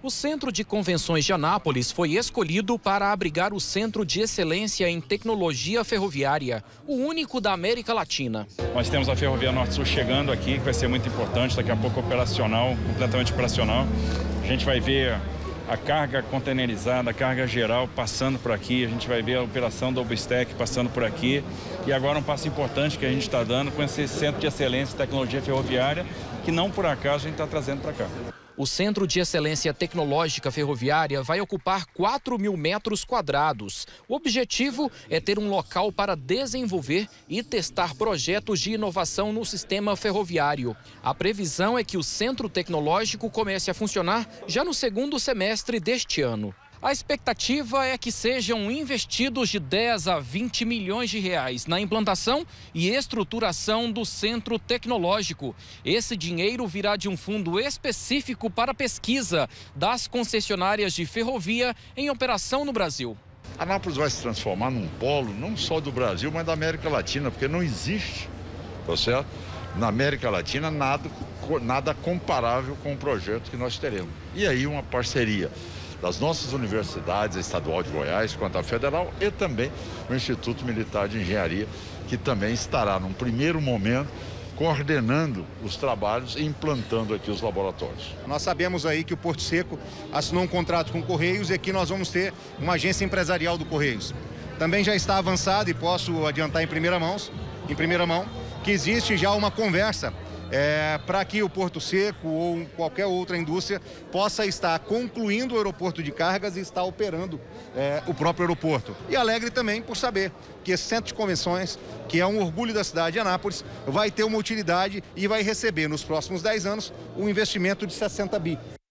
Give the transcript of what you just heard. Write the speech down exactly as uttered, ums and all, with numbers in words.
O Centro de Convenções de Anápolis foi escolhido para abrigar o Centro de Excelência em Tecnologia Ferroviária, o único da América Latina. Nós temos a Ferrovia Norte-Sul chegando aqui, que vai ser muito importante, daqui a pouco operacional, completamente operacional. A gente vai ver a carga containerizada, a carga geral passando por aqui, a gente vai ver a operação do OpenStack passando por aqui. E agora um passo importante que a gente está dando com esse Centro de Excelência em Tecnologia Ferroviária, que não por acaso a gente está trazendo para cá. O Centro de Excelência Tecnológica Ferroviária vai ocupar quatro mil metros quadrados. O objetivo é ter um local para desenvolver e testar projetos de inovação no sistema ferroviário. A previsão é que o Centro Tecnológico comece a funcionar já no segundo semestre deste ano. A expectativa é que sejam investidos de dez a vinte milhões de reais na implantação e estruturação do centro tecnológico. Esse dinheiro virá de um fundo específico para pesquisa das concessionárias de ferrovia em operação no Brasil. Anápolis vai se transformar num polo não só do Brasil, mas da América Latina, porque não existe, tá certo? Na América Latina nada, nada comparável com o projeto que nós teremos. E aí uma parceria das nossas universidades, a Estadual de Goiás, quanto à Federal, e também o Instituto Militar de Engenharia, que também estará, num primeiro momento, coordenando os trabalhos e implantando aqui os laboratórios. Nós sabemos aí que o Porto Seco assinou um contrato com o Correios e aqui nós vamos ter uma agência empresarial do Correios. Também já está avançado e posso adiantar em primeira mão, em primeira mão, que existe já uma conversa É, para que o Porto Seco ou qualquer outra indústria possa estar concluindo o aeroporto de cargas e estar operando é, o próprio aeroporto. E alegre também por saber que esse centro de convenções, que é um orgulho da cidade de Anápolis, vai ter uma utilidade e vai receber nos próximos dez anos um investimento de sessenta bi.